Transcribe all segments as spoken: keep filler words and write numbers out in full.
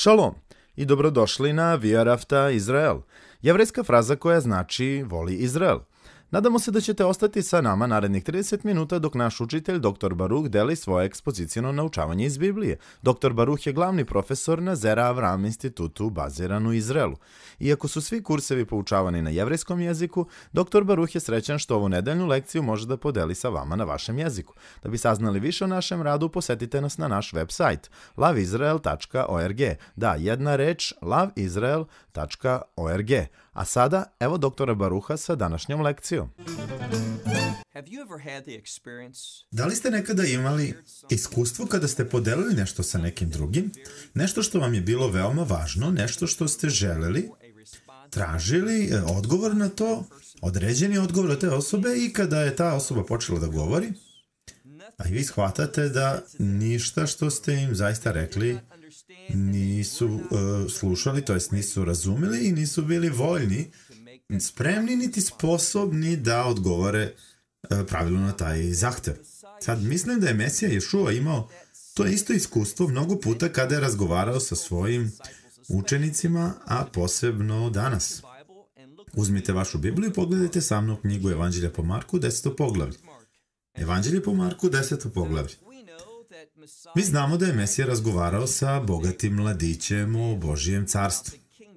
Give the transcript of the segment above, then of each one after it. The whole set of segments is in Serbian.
Šalom i dobrodošli na Via Rafta Izrael, jevrejska fraza koja znači voli Izrael. Nadamo se da ćete ostati sa nama narednih trideset minuta dok naš učitelj doktor Baruh deli svoje ekspoziciono naučavanje iz Biblije. doktor Baruh je glavni profesor na Zera Avram institutu baziran u Izraelu. Iako su svi kursevi poučavani na jevrejskom jeziku, doktor Baruh je srećan što ovu nedeljnu lekciju može da podeli sa vama na vašem jeziku. Da bi saznali više o našem radu, posetite nas na naš web sajt lav izrael tačka org. Da, jedna reč lav izrael tačka org. A sada, evo doktora Baruha sa današnjom lekcijom. Da li ste nekada imali iskustvo kada ste podelili nešto sa nekim drugim? Nešto što vam je bilo veoma važno, nešto što ste želeli, tražili odgovor na to, određeni odgovor od te osobe i kada je ta osoba počela da govori, a vi shvatate da ništa što ste im zaista rekli nisu uh, slušali, to jest nisu razumeli i nisu bili voljni, spremni niti sposobni da odgovore uh, pravilno na taj zahtev. Sad mislim da je Mesija Ješua imao to isto iskustvo mnogo puta kada je razgovarao sa svojim učenicima, a posebno danas. Uzmite vašu Bibliju i pogledajte sa mnom knjigu Evanđelja po Marku, deseto poglavlje. Evanđelje po Marku, deseto poglavlje. Mi znamo da je Mesija razgovarao sa bogatim mladićem o Božijem carstvu.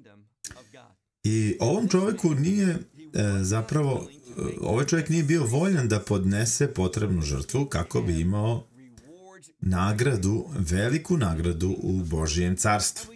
I ovom čovjeku nije e, zapravo, e, ovaj čovjek nije bio voljan da podnese potrebnu žrtvu kako bi imao nagradu, veliku nagradu u Božijem carstvu.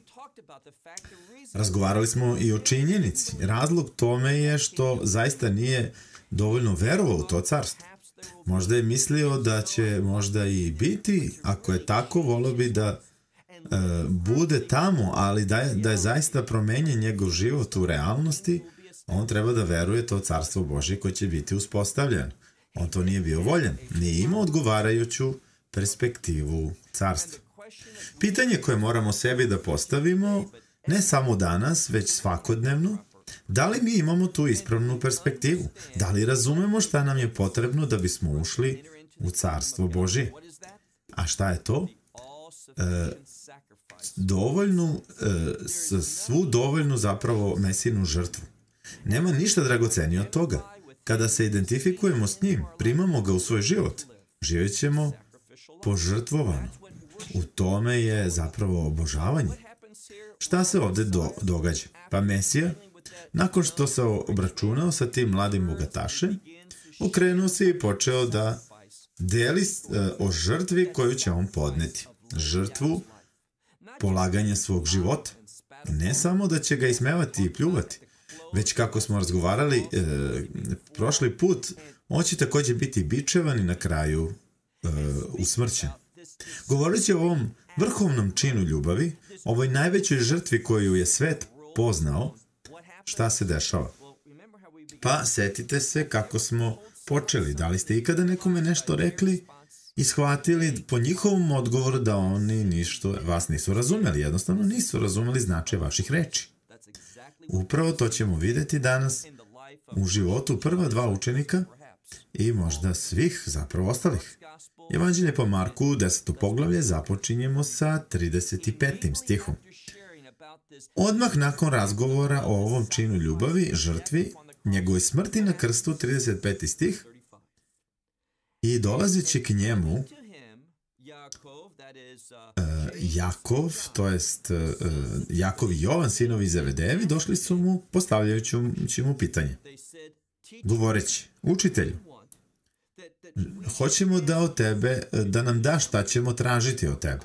Razgovarali smo i o činjenici. Razlog tome je što zaista nije dovoljno verovao u to carstvo. Možda je mislio da će možda i biti, ako je tako, volio bi da e, bude tamo, ali da je, da je zaista promenjen njegov život u realnosti, on treba da veruje to carstvo Božje koje će biti uspostavljeno. On to nije bio voljan, nije imao odgovarajuću perspektivu carstva. Pitanje koje moramo sebi da postavimo, ne samo danas, već svakodnevno, da li mi imamo tu ispravnu perspektivu? Da li razumemo šta nam je potrebno da bismo ušli u carstvo Božje? A šta je to? E, dovoljnu, e, svu dovoljnu zapravo Mesijinu žrtvu. Nema ništa dragocenije od toga. Kada se identifikujemo s njim, primamo ga u svoj život, živjet ćemo požrtvovano. U tome je zapravo obožavanje. Šta se ovdje do, događa? Pa Mesija, nakon što se obračunao sa tim mladim bogatašem, okrenuo se i počeo da deli o žrtvi koju će on podneti. Žrtvu polaganja svog života. Ne samo da će ga ismevati i pljuvati, već kako smo razgovarali e, prošli put, on će također biti bičevan i na kraju e, usmrćen. Govoreći o ovom vrhovnom činu ljubavi, ovoj najvećoj žrtvi koju je svet poznao, šta se dešava? Pa, setite se kako smo počeli. Da li ste ikada nekome nešto rekli i shvatili po njihovom odgovoru da oni ništa vas nisu razumeli? Jednostavno nisu razumeli značaj vaših reči. Upravo to ćemo vidjeti danas u životu prva dva učenika i možda svih zapravo ostalih. Evanđelje po Marku, deseto poglavlje, započinjemo sa trideset petim stihom. Odmah nakon razgovora o ovom činu ljubavi, žrtvi, njegovoj smrti na krstu, trideset peti stih, i dolazeći k njemu, uh, Jakov, to jest uh, Jakov i Jovan, sinovi Zebedejevi, došli su mu postavljajući mu pitanje. Govoreći, učitelju, hoćemo da od tebe, da nam daš šta ćemo tražiti od tebe.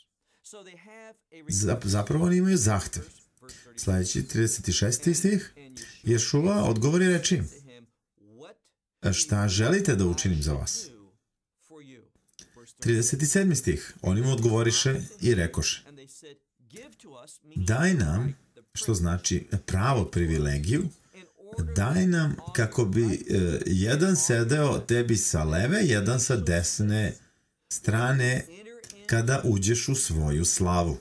Zapravo oni imaju zahtev. Sljedeći trideset šesti stih, Ješua odgovori reči, šta želite da učinim za vas? trideset sedmi stih, oni mu odgovoriše i rekoše, daj nam, što znači pravo privilegiju, daj nam kako bi e, jedan sedeo tebi sa leve, jedan sa desne strane kada uđeš u svoju slavu.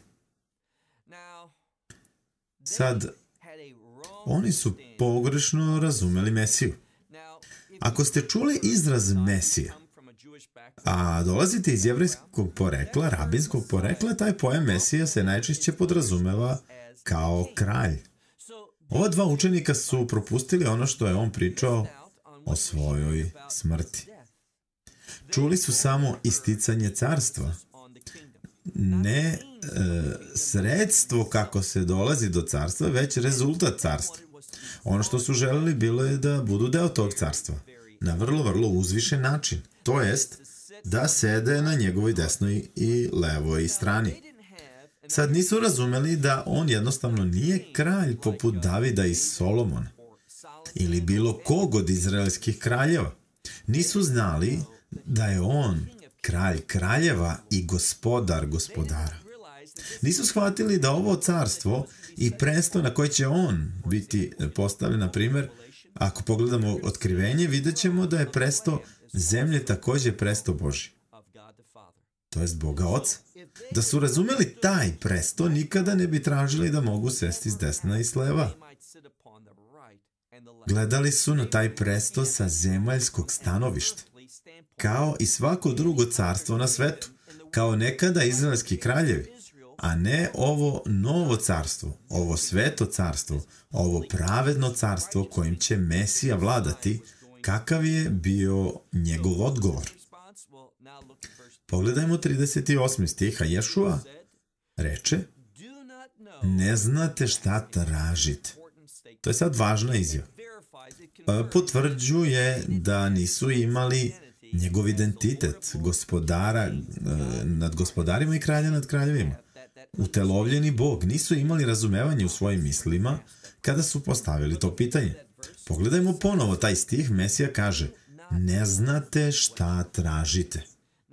Sad, oni su pogrešno razumeli Mesiju. Ako ste čuli izraz Mesija, A dolaziti iz jevrejskog porekla, rabinskog porekla, taj pojam Mesija se najčešće podrazumeva kao kralj. Ova dva učenika su propustili ono što je on pričao o svojoj smrti. Čuli su samo isticanje carstva, ne e, sredstvo kako se dolazi do carstva, već rezultat carstva. Ono što su želeli bilo je da budu deo tog carstva, na vrlo, vrlo uzvišen način, to jest da sede na njegovoj desnoj i levoj strani. Sad nisu razumeli da on jednostavno nije kralj poput Davida i Solomona ili bilo kog od izraelskih kraljeva. Nisu znali da je on kralj kraljeva i gospodar gospodara. Nisu shvatili da ovo carstvo i presto na koje će on biti postavljen, na primjer, ako pogledamo otkrivenje, vidjet ćemo da je presto zemlje također presto Božji. To jest Boga Oca. Da su razumeli taj presto, nikada ne bi tražili da mogu sesti s desna i s leva. Gledali su na taj presto sa zemaljskog stanovišta, kao i svako drugo carstvo na svetu, kao nekada izraelski kraljevi, a ne ovo novo carstvo, ovo sveto carstvo, ovo pravedno carstvo kojim će Mesija vladati, kakav je bio njegov odgovor. Pogledajmo trideset osmi stih, a Ješua reče, ne znate šta tražite. To je sad važna izjava. Potvrđuje da nisu imali njegov identitet, gospodara nad gospodarima i kralja nad kraljevima. Utelovljeni Bog, nisu imali razumevanje u svojim mislima kada su postavili to pitanje. Pogledajmo ponovo taj stih, Mesija kaže, ne znate šta tražite.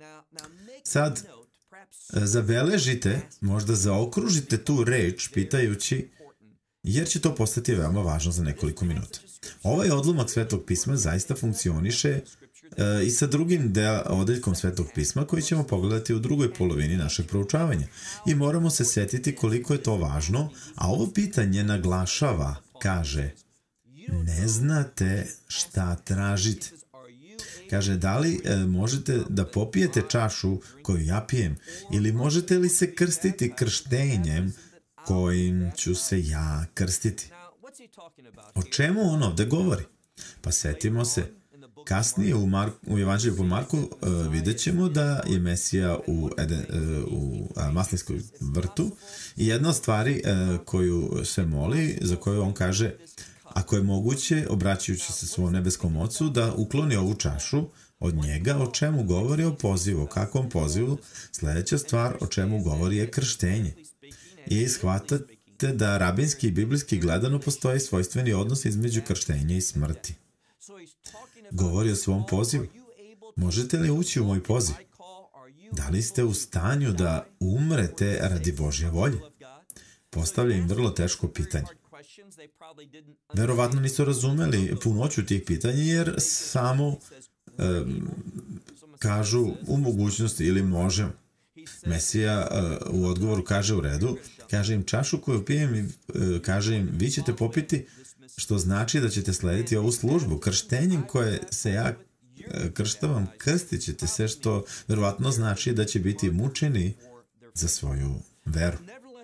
Sad, zabeležite, možda zaokružite tu reč pitajući, jer će to postati veoma važno za nekoliko minuta. Ovaj odlomak Svetog pisma zaista funkcioniše e, i sa drugim deo, odeljkom Svetog pisma koji ćemo pogledati u drugoj polovini našeg proučavanja. I moramo se setiti koliko je to važno, a ovo pitanje naglašava, kaže, ne znate šta tražite. Kaže, da li e, možete da popijete čašu koju ja pijem ili možete li se krstiti krštenjem kojim ću se ja krstiti? O čemu on ovdje govori? Pa setimo se, kasnije u, Mar- u Evanđelju po Marku uh, vidjet ćemo da je Mesija u, Eden, uh, u uh, maslinskoj vrtu i jedna od stvari uh, koju se moli, za koju on kaže, ako je moguće, obraćajući se svom nebeskom ocu, da ukloni ovu čašu od njega, o čemu govori o pozivu, o kakvom pozivu. Sljedeća stvar o čemu govori je krštenje. I shvatate da rabinski i biblijski gledano postoji svojstveni odnos između krštenja i smrti. Govori o svom pozivu. Možete li ući u moj poziv? Da li ste u stanju da umrete radi Božje volje? Postavlja im vrlo teško pitanje. Verovatno nisu razumeli punoću tih pitanja jer samo um, kažu u mogućnosti ili možemo. Mesija uh, u odgovoru kaže u redu, kaže im čašu koju pijem i uh, kaže im vi ćete popiti, što znači da ćete slediti ovu službu. Krštenjem koje se ja uh, krštavam, krstit ćete se, što verovatno znači da će biti mučeni za svoju veru.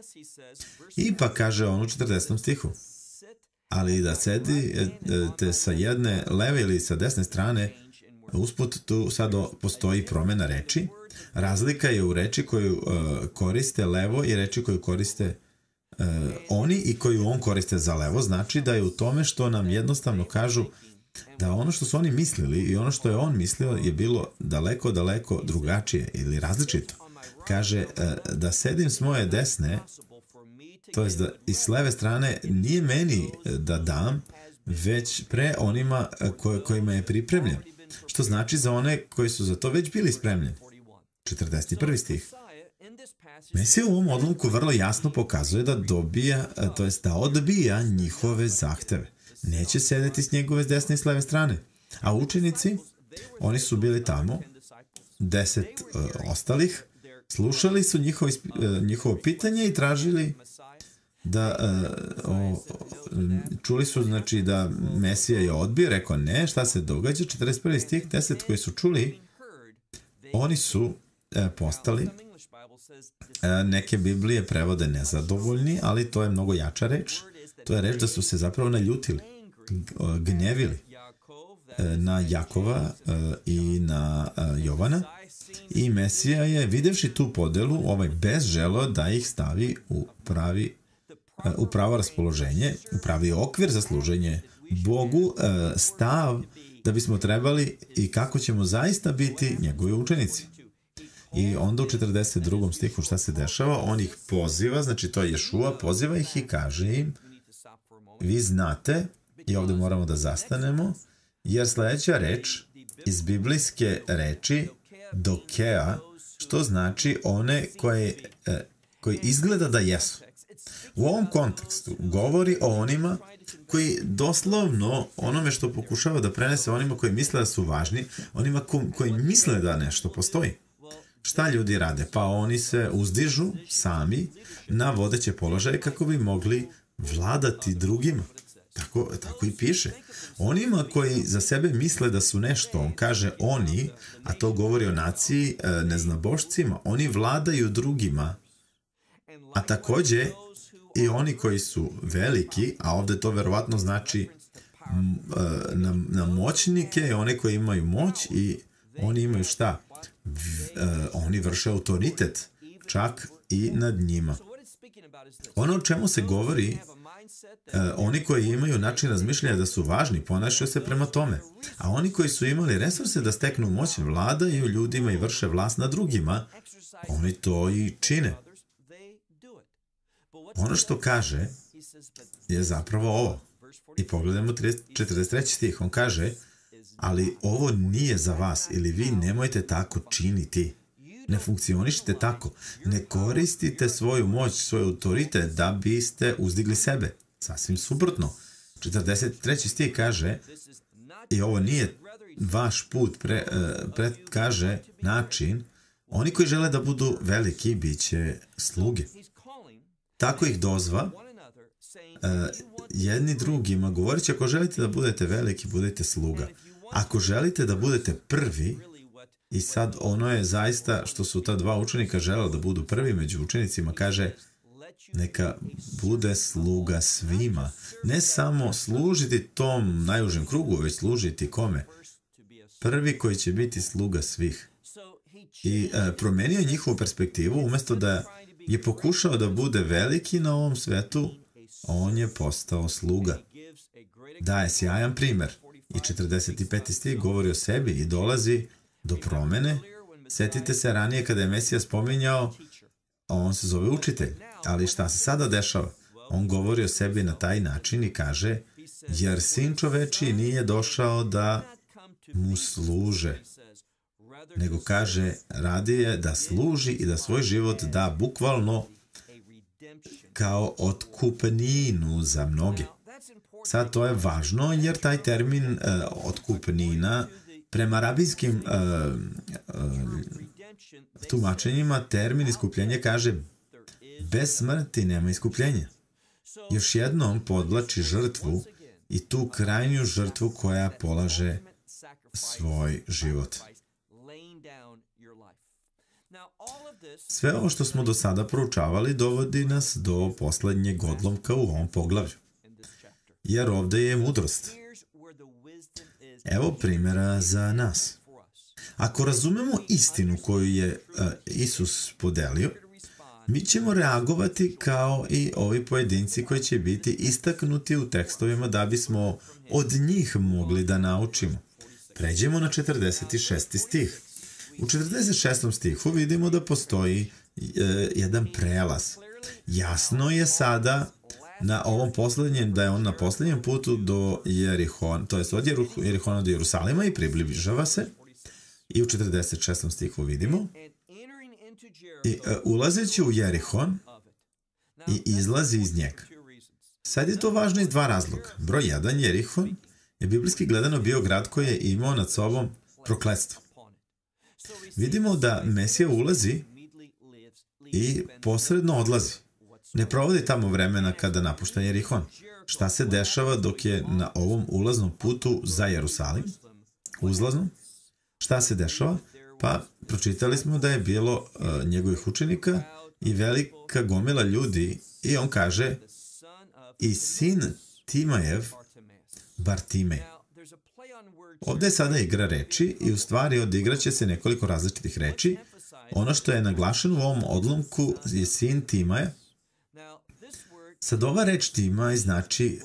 Ipak kaže on u četrdesetom stihu, ali da sedite sa jedne leve ili sa desne strane, usput tu sad postoji promjena reči. Razlika je u reči koju uh, koriste levo i reči koju koriste uh, oni i koju on koriste za levo. Znači da je u tome što nam jednostavno kažu da ono što su oni mislili i ono što je on mislio je bilo daleko, daleko drugačije ili različito. Kaže uh, da sedim s moje desne, to jest da i s leve strane nije meni da dam, već pre onima ko, kojima je pripremljen. Što znači za one koji su za to već bili spremljeni. četrdeset prvi stih. Mesija u ovom odlomku vrlo jasno pokazuje da dobija, to jest da odbija njihove zahteve. Neće sedeti s njegove desne i s leve strane. A učenici, oni su bili tamo, deset uh, ostalih, slušali su njihovo, uh, njihovo pitanje i tražili da uh, o, čuli su znači da Mesija je odbio, rekao ne, šta se događa, četrdeset prvi stih, deset koji su čuli, oni su e, postali, e, neke Biblije prevode nezadovoljni, ali to je mnogo jača reč. To je reč da su se zapravo naljutili, gnjevili e, na Jakova e, i na e, Jovana. I Mesija je, videvši tu podelu, ovaj bez želeo da ih stavi u pravi u pravo raspoloženje, u pravi okvir za služenje Bogu, stav da bismo trebali i kako ćemo zaista biti njegovi učenici. I onda u četrdeset drugom stihu šta se dešava? On ih poziva, znači to je Ješua, poziva ih i kaže im, vi znate, i ovdje moramo da zastanemo, jer sljedeća reč iz biblijske reči dokea, što znači one koje, koje izgleda da jesu. U ovom kontekstu govori o onima koji doslovno onome što pokušava da prenese onima koji misle da su važni, onima ko, koji misle da nešto postoji. Šta ljudi rade? Pa oni se uzdižu sami na vodeće položaje kako bi mogli vladati drugima. Tako, tako i piše. Onima koji za sebe misle da su nešto, on kaže oni, a to govori o naciji neznabošcima, oni vladaju drugima. A također i oni koji su veliki, a ovdje to verovatno znači na, na moćnike, one koji imaju moć i oni imaju šta? V, uh, oni vrše autoritet, čak i nad njima. Ono o čemu se govori, uh, oni koji imaju način razmišljanja da su važni, ponašaju se prema tome. A oni koji su imali resurse da steknu moć, vladaju ljudima i vrše vlast nad drugima, oni to i čine. Ono što kaže je zapravo ovo. I pogledajmo četrdeset treći stih. On kaže, ali ovo nije za vas ili vi nemojte tako činiti. Ne funkcionišite tako. Ne koristite svoju moć, svoj autoritet da biste uzdigli sebe. Sasvim suprotno. četrdeset treći stih kaže, i ovo nije vaš put, pre, pre, kaže način, oni koji žele da budu veliki, bit će sluge. Tako ih dozva uh, jedni drugima, govorit će, ako želite da budete veliki, budete sluga. Ako želite da budete prvi, i sad ono je zaista što su ta dva učenika želeli da budu prvi među učenicima, kaže, neka bude sluga svima. Ne samo služiti tom najužem krugu, već služiti kome? Prvi koji će biti sluga svih. I uh, promenio je njihovu perspektivu, umjesto da je pokušao da bude veliki na ovom svetu, on je postao sluga. Daje sjajan primjer. I četrdeset peti stih govori o sebi i dolazi do promene. Sjetite se ranije kada je Mesija spominjao, on se zove učitelj. Ali šta se sada dešava? On govori o sebi na taj način i kaže, jer sin čovečiji nije došao da mu služe, nego kaže, radi je da služi i da svoj život da bukvalno kao otkupninu za mnoge. Sad to je važno jer taj termin uh, otkupnina prema rabijskim uh, uh, tumačenjima termin iskupljenja kaže bez smrti nema iskupljenja. Još jednom podlači žrtvu i tu krajnju žrtvu koja polaže svoj život. Sve ovo što smo do sada proučavali dovodi nas do poslednjeg odlomka u ovom poglavlju. Jer ovdje je mudrost. Evo primjera za nas. Ako razumemo istinu koju je uh, Isus podelio, mi ćemo reagovati kao i ovi pojedinci koji će biti istaknuti u tekstovima da bismo od njih mogli da naučimo. Pređemo na četrdeset šesti stih. U četrdeset šestom stihu vidimo da postoji e, jedan prelaz. Jasno je sada na ovom posljednjem, da je on na posljednjem putu do Jerihona, to jest od Jerihona do Jerusalima i približava se. I u četrdeset šestom stihu vidimo i e, ulazeći u Jerihon i izlazi iz njega. Sad je to važno iz dva razloga. Broj jedan, Jerihon je biblijski gledano bio grad koji je imao nad sobom prokletstvo. Vidimo da Mesija ulazi i posredno odlazi. Ne provodi tamo vremena kada napušta Jerihon. Šta se dešava dok je na ovom ulaznom putu za Jerusalim? Uzlaznom? Šta se dešava? Pa pročitali smo da je bilo uh, njegovih učenika i velika gomila ljudi i on kaže i sin Timajev Bartimej. Ovdje je sada igra reči i u stvari odigraće se nekoliko različitih reči. Ono što je naglašeno u ovom odlomku je sin Timaja. Sad ova reč Timaj znači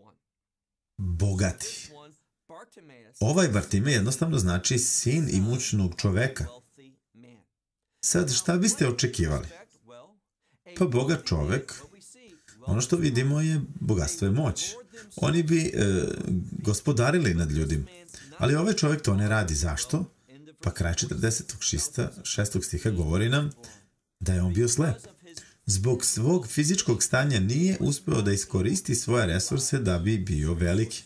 bogati. Ovaj Bartimej jednostavno znači sin imućnog čoveka. Sad šta biste očekivali? Pa bogat čovek, ono što vidimo je bogatstvo je moć. Oni bi e, gospodarili nad ljudima. Ali ovaj čovjek to ne radi. Zašto? Pa kraj četrdeset šestog stiha govori nam da je on bio slep. Zbog svog fizičkog stanja nije uspeo da iskoristi svoje resurse da bi bio veliki.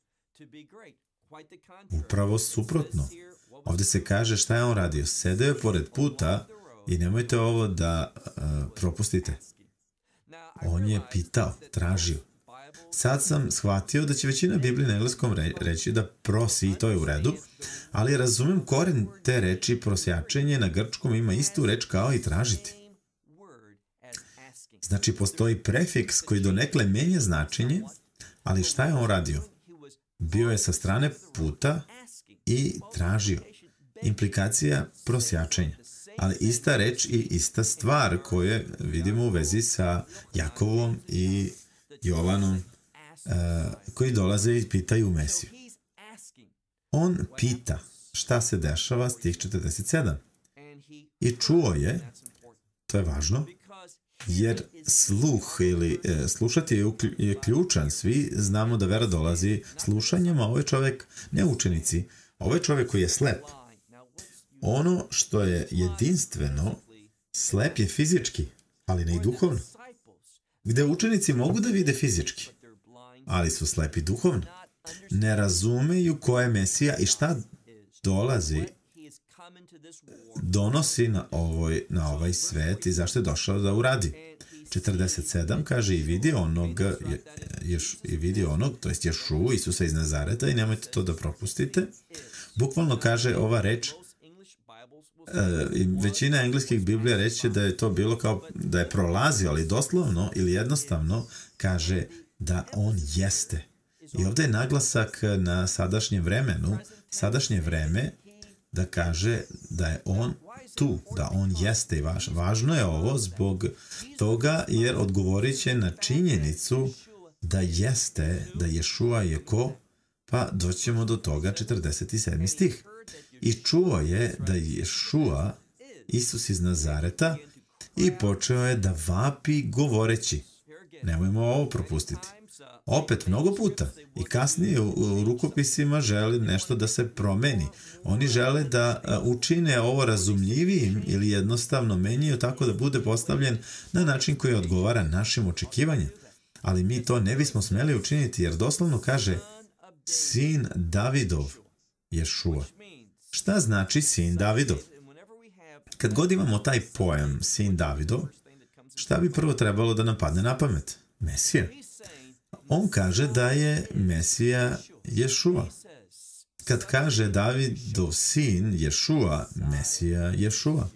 Upravo suprotno. Ovdje se kaže šta je on radio. Sedeo je pored puta i nemojte ovo da uh, propustite. On je pitao, tražio. Sad sam shvatio da će većina Biblije na engleskom re- reći da prosi i to je u redu, ali razumem koren te reči prosjačenje na grčkom ima istu reč kao i tražiti. Znači postoji prefiks koji donekle menja značenje, ali šta je on radio? Bio je sa strane puta i tražio. Implikacija prosjačenja. Ali ista reč i ista stvar koju vidimo u vezi sa Jakovom i Jovanom uh, koji dolaze i pitaju Mesiju. On pita šta se dešava stih četrdeset sedam. I čuo je, to je važno, jer sluh ili e, slušati je, uklju, je ključan. Svi znamo da vera dolazi slušanjem, a ovaj čovjek, ne učenici, ovaj čovjek koji je slep. Ono što je jedinstveno, slep je fizički, ali ne i duhovno. Gde učenici mogu da vide fizički, ali su slepi duhovno. Ne razumeju ko je Mesija i šta dolazi, donosi na, ovoj, na ovaj svet i zašto je došao da uradi. četrdeset sedam kaže i vidi onog, je, ješ, i vidi onog, to jest Ješu, Isusa iz Nazareta i nemojte to da propustite. Bukvalno kaže ova reč, e, većina engleskih Biblija reći da je to bilo kao da je prolazio, ali doslovno ili jednostavno kaže da on jeste. I ovdje je naglasak na sadašnjem vremenu, sadašnje vreme, da kaže da je on tu, da on jeste i važ. Važno je ovo zbog toga jer odgovorit će na činjenicu da jeste, da Ješua je ko, pa doćemo do toga četrdeset sedmi stih. I čuo je da je Ješua, Isus iz Nazareta, i počeo je da vapi govoreći. Nemojmo ovo propustiti. Opet mnogo puta i kasnije u, u rukopisima žele nešto da se promeni. Oni žele da učine ovo razumljivijim ili jednostavno menjaju tako da bude postavljen na način koji odgovara našim očekivanjem. Ali mi to ne bismo smeli učiniti jer doslovno kaže sin Davidov, Ješua. Šta znači sin Davidov? Kad god imamo taj pojam sin Davidov, šta bi prvo trebalo da nam padne na pamet? Mesija. On kaže da je Mesija Ješua. Kad kaže Davidov sin Ješua, Mesija Ješua.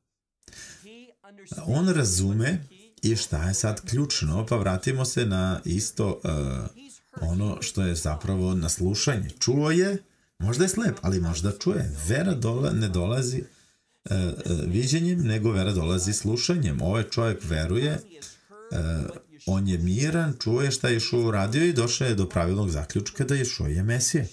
On razume i šta je sad ključno, pa vratimo se na isto uh, ono što je zapravo na slušanje. Čuo je, možda je slep, ali možda čuje. Vera dola, ne dolazi uh, uh, viđenjem, nego vera dolazi slušanjem. Ovaj čovjek veruje, uh, on je miran, čuje šta je Ješua uradio i došao je do pravilnog zaključka da Ješua je Mesija.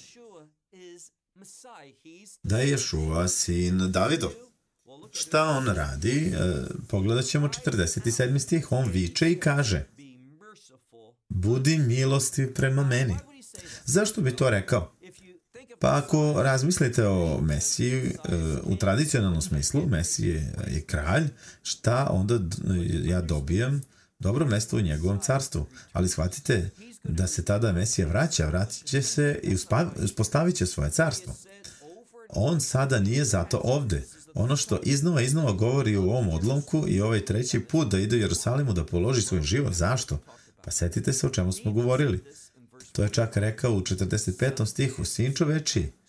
Da je Ješua sin Davidov. Šta on radi? E, pogledat ćemo četrdeset sedmi stih. On viče i kaže: budi milosti prema meni. Zašto bi to rekao? Pa ako razmislite o Mesiji e, u tradicionalnom smislu, Mesije je kralj, šta onda ja dobijam? Dobro mesto u njegovom carstvu. Ali shvatite da se tada Mesija vraća, vratit će se i uspostavit će svoje carstvo. On sada nije zato ovde. Ono što iznova iznova govori u ovom odlomku i ovaj treći put da ide u Jerusalimu da položi svoj život. Zašto? Pa setite se o čemu smo govorili. To je čak rekao u četrdeset petom stihu. Sin čovečiji,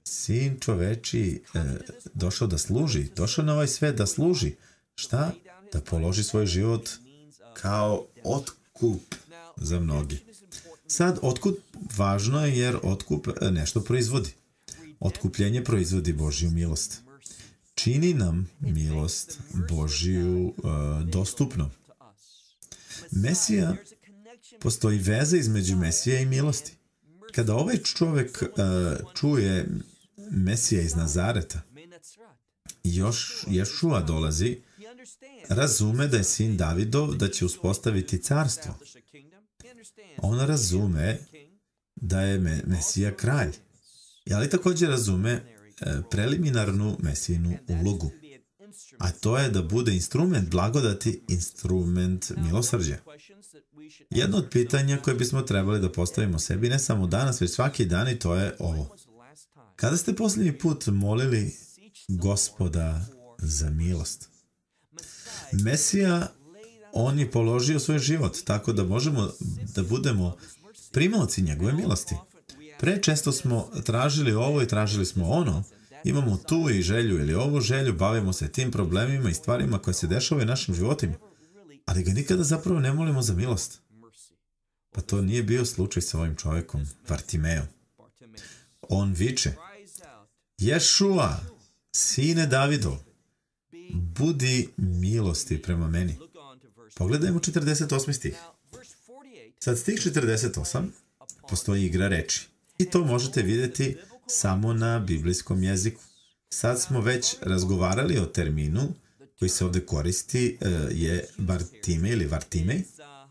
sin čoveči e, došao da služi, došao na ovaj svet da služi. Šta? Da položi svoj život kao otkup za mnogi. Sad, otkup važno je jer otkup nešto proizvodi. Otkupljenje proizvodi Božju milost. Čini nam milost Božju uh, dostupno. Mesija, postoji veza između Mesije i milosti. Kada ovaj čovjek uh, čuje Mesija iz Nazareta, još Ješua dolazi, razume da je sin Davidov, da će uspostaviti carstvo. On razume da je Mesija kralj. Ali također razume e, preliminarnu Mesijinu ulogu. A to je da bude instrument blagodati, instrument milosrđa. Jedno od pitanja koje bismo trebali da postavimo sebi, ne samo danas, već svaki dan, i to je ovo. Kada ste posljednji put molili Gospoda za milost? Mesija, on je položio svoj život, tako da možemo da budemo primaoci njegove milosti. Pre često smo tražili ovo i tražili smo ono, imamo tu i želju ili ovu želju, bavimo se tim problemima i stvarima koje se dešavaju u našim životima, ali ga nikada zapravo ne molimo za milost. Pa to nije bio slučaj sa ovim čovjekom, Vartimejom. On viče, Ješua, sine Davidov, budi milosti prema meni. Pogledajmo četrdeset osmi stih. Sad stih četrdeset osam postoji igra reči. I to možete vidjeti samo na biblijskom jeziku. Sad smo već razgovarali o terminu koji se ovdje koristi, je Bartimej ili Vartimej.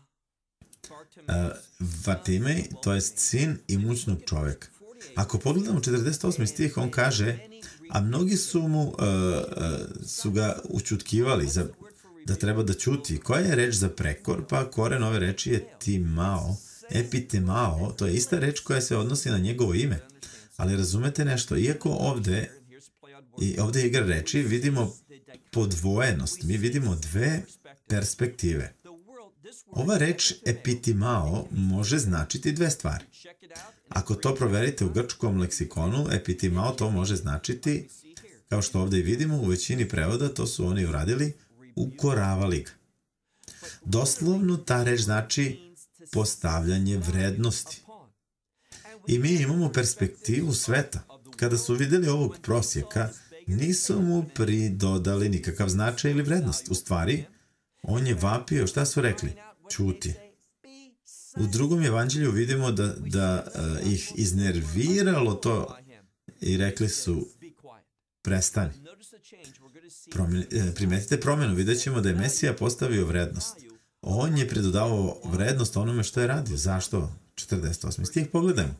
Vartimej, to je sin imućnog čovjeka. Ako pogledamo četrdeset osmi stih, on kaže, a mnogi su mu uh, su ga učutkivali za, da treba da ćuti. Koja je reč za prekor? Pa koren ove reči je timao, epitemao, to je ista reč koja se odnosi na njegovo ime. Ali razumete nešto, iako ovdje, i ovdje igra reči, vidimo podvojenost, mi vidimo dve perspektive. Ova reč epitimao može značiti dve stvari. Ako to proverite u grčkom leksikonu, epitimao to može značiti, kao što ovdje vidimo, u većini prevoda to su oni uradili, ukoravali ga. Doslovno ta reč znači postavljanje vrednosti. I mi imamo perspektivu sveta. Kada su vidjeli ovog prosjeka, nisu mu pridodali nikakav značaj ili vrednost. U stvari, on je vapio, šta su rekli? Ćuti. U drugom evanđelju vidimo da, da uh, ih iznerviralo to i rekli su prestani. Promjen, primetite promjenu, vidjet ćemo da je Mesija postavio vrednost. On je pridodavao vrednost onome što je radio. Zašto? četrdeset osmi stih, pogledajmo.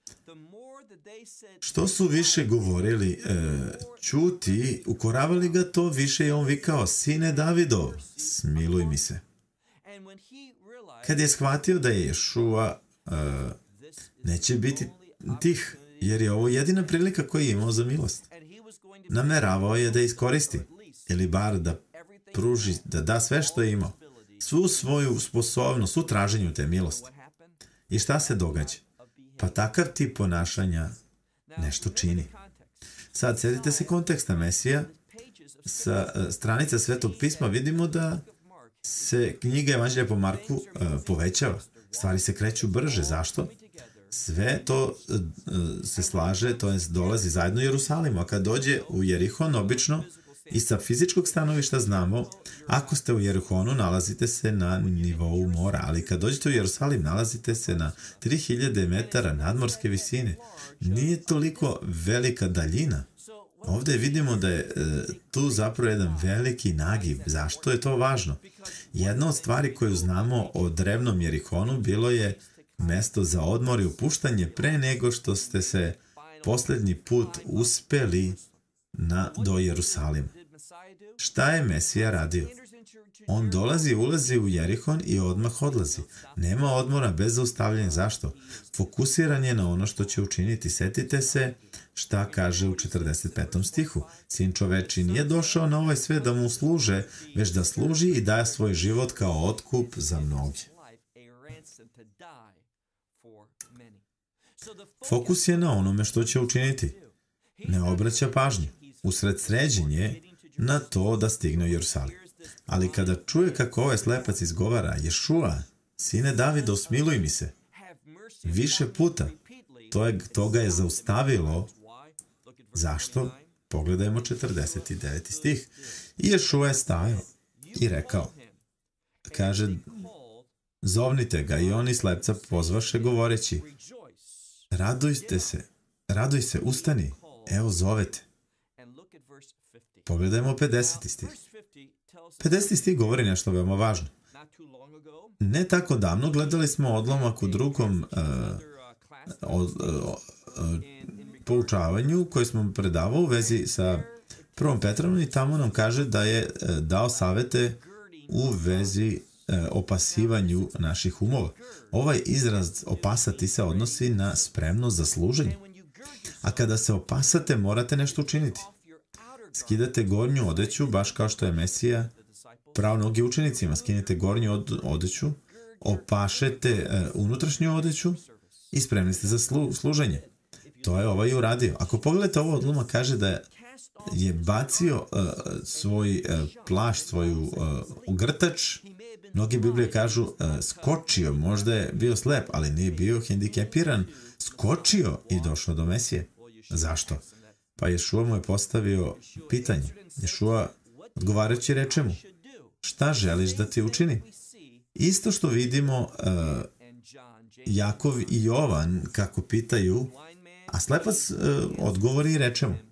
Što su više govorili e, ćuti, ukoravali ga, to više je on vikao, sine Davidov, smiluj mi se. Kad je shvatio da je Ješua e, neće biti tih, jer je ovo jedina prilika koju je imao za milost. Nameravao je da iskoristi, ili bar da pruži, da da sve što je imao, svu svoju sposobnost u traženju te milosti. I šta se događa? Pa takav tip ponašanja nešto čini. Sad, sjetite se konteksta Mesija. Sa stranica Svetog pisma vidimo da se knjiga Evanđelja po Marku uh, povećava. Stvari se kreću brže. Zašto? Sve to uh, se slaže, to je dolazi zajedno u Jerusalimu. A kad dođe u Jerihon, obično, i sa fizičkog stanovišta znamo, ako ste u Jerihonu, nalazite se na nivou mora, ali kad dođete u Jerusalim, nalazite se na tri hiljade metara nadmorske visine. Nije toliko velika daljina. Ovdje vidimo da je e, tu zapravo jedan veliki nagib. Zašto je to važno? Jedna od stvari koju znamo o drevnom Jerihonu bilo je mesto za odmor i opuštanje pre nego što ste se posljednji put uspeli na, do Jerusalima. Šta je Mesija radio? On dolazi, ulazi u Jerihon i odmah odlazi. Nema odmora bez zaustavljanja. Zašto? Fokusiran je na ono što će učiniti. Setite se šta kaže u četrdeset petom stihu. Sin čoveči nije došao na ovaj svet da mu služe, već da služi i daje svoj život kao otkup za mnoge. Fokus je na onome što će učiniti. ne obraća pažnju, usred sređenje, na to da stigne u Jerusalim. Ali kada čuje kako ovaj slepac izgovara Ješua, sine Davida, smiluj mi se, više puta, to, je, to ga je zaustavilo. Zašto? Pogledajmo četrdeset deveti stih. I Ješua je stajao i rekao, kaže, zovnite ga, i oni slepca pozvaše govoreći, radujte se, raduj se, ustani, evo zovete. Pogledajmo pedeseti stih. pedeseti stih govori nešto veoma važno. Ne tako davno gledali smo odlomak u drugom uh, od, uh, uh, poučavanju koje smo predavao u vezi sa prvom Petrovom, i tamo nam kaže da je uh, dao savete u vezi uh, opasivanju naših umova. Ovaj izraz opasati se odnosi na spremnost za služenje. A kada se opasate, morate nešto učiniti. Skidate gornju odeću, baš kao što je Mesija prao noge učenicima. Skinete gornju od, odeću, opašete uh, unutrašnju odeću i spremni ste za slu, služenje. To je ovaj uradio. Ako pogledate ovo odloma, kaže da je bacio uh, svoj uh, plašt, svoju uh, ogrtač. Mnogi Biblije kažu uh, skočio, možda je bio slep, ali nije bio hendikepiran. Skočio i došao do Mesije. Zašto? Pa Ješua mu je postavio pitanje. Ješua odgovarajući reče mu, šta želiš da ti učini? Isto što vidimo uh, Jakov i Jovan kako pitaju, a slepac uh, odgovori i reče mu,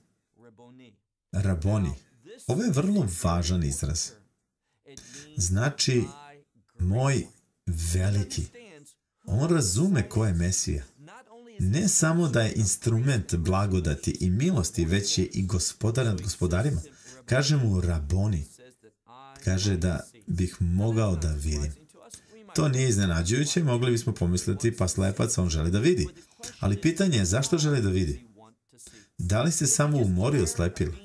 Raboni. Ovo je vrlo važan izraz. Znači, moj veliki. On razume ko je Mesija. Ne samo da je instrument blagodati i milosti, već je i gospodar nad gospodarima. Kaže mu Raboni. Kaže da bih mogao da vidim. To nije iznenađujuće, mogli bismo pomisliti, pa slepac, on želi da vidi. Ali pitanje je zašto želi da vidi? Da li se samo umorio slepilo?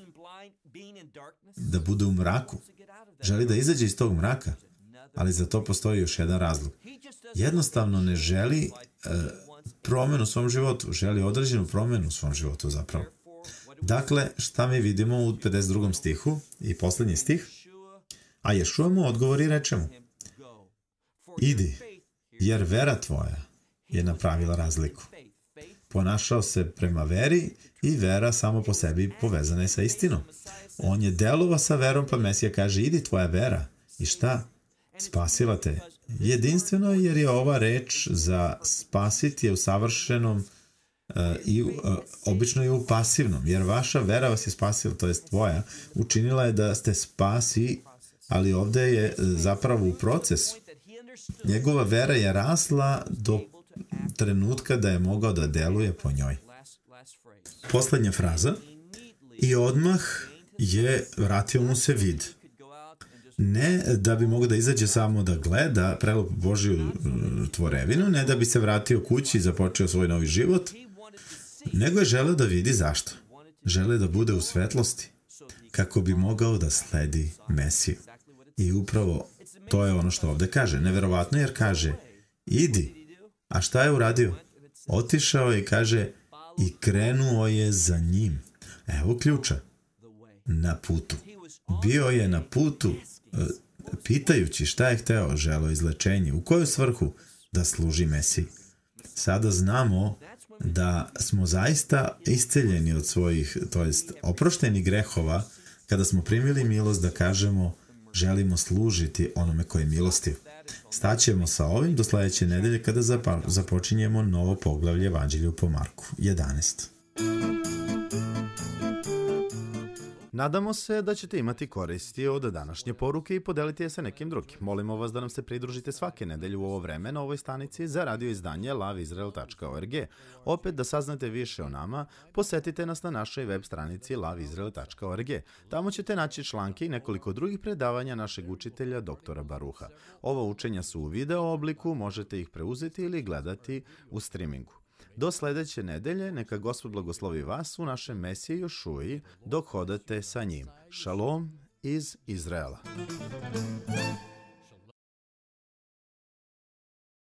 Da bude u mraku? Želi da izađe iz tog mraka? Ali za to postoji još jedan razlog. Jednostavno ne želi uh, promenu u svom životu. Želi određenu promenu u svom životu zapravo. Dakle, šta mi vidimo u pedeset drugom stihu i poslednji stih? A Ješua mu odgovori i reče mu, idi, jer vera tvoja je napravila razliku. Ponašao se prema veri i vera samo po sebi povezana je sa istinom. On je delovao sa verom, pa Mesija kaže, idi, tvoja vera. I šta? Spasila te. Jedinstveno, jer je ova reč za spasiti je u savršenom uh, i uh, obično je u pasivnom, jer vaša vera vas je spasila, to je tvoja, učinila je da ste spasi, ali ovde je zapravo u procesu. Njegova vera je rasla do trenutka da je mogao da deluje po njoj. Poslednja fraza. I odmah je vratio mu se vid. Ne da bi mogao da izađe samo da gleda prelepu Božju tvorevinu, ne da bi se vratio kući i započeo svoj novi život, nego je želeo da vidi zašto. Želeo da bude u svetlosti, kako bi mogao da sledi Mesiju. I upravo to je ono što ovde kaže. Neverovatno, jer kaže, idi. A šta je uradio? Otišao i kaže, i krenuo je za njim. Evo ključa. Na putu. Bio je na putu, pitajući šta je hteo, želeo izlečenje, u koju svrhu? Da služi Mesiji. Sada znamo da smo zaista isceljeni od svojih, to jest oprošteni grehova, kada smo primili milost da kažemo želimo služiti onome koji je milostiv. Staćemo sa ovim do sledeće nedelje kada započinjemo novo poglavlje Evanđelju po Marku jedanaest. Nadamo se da ćete imati koristi od današnje poruke i podeliti je sa nekim drugim. Molimo vas da nam se pridružite svake nedelje u ovo vreme na ovoj stanici za radio izdanje lav izrael tačka org. Opet da saznate više o nama, posetite nas na našoj web stranici lav izrael tačka org. Tamo ćete naći članke i nekoliko drugih predavanja našeg učitelja doktora Baruha. Ova učenja su u video obliku, možete ih preuzeti ili gledati u streamingu. Do sledeće nedelje, neka Gospod blagoslovi vas u našem Mesiji Jošuji dok hodate sa njim. Šalom iz Izraela.